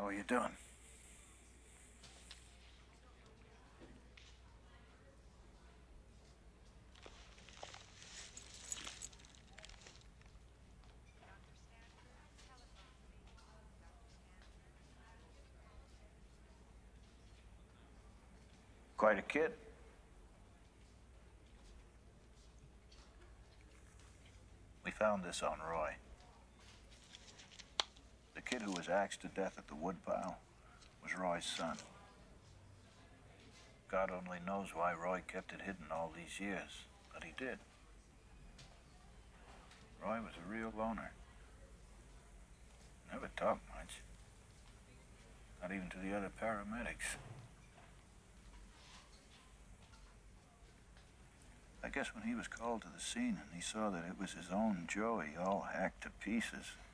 How are you doing? Quite a kid. We found this on Roy. The kid who was axed to death at the woodpile was Roy's son. God only knows why Roy kept it hidden all these years, but he did. Roy was a real loner. Never talked much. Not even to the other paramedics. I guess when he was called to the scene and he saw that it was his own Joey all hacked to pieces,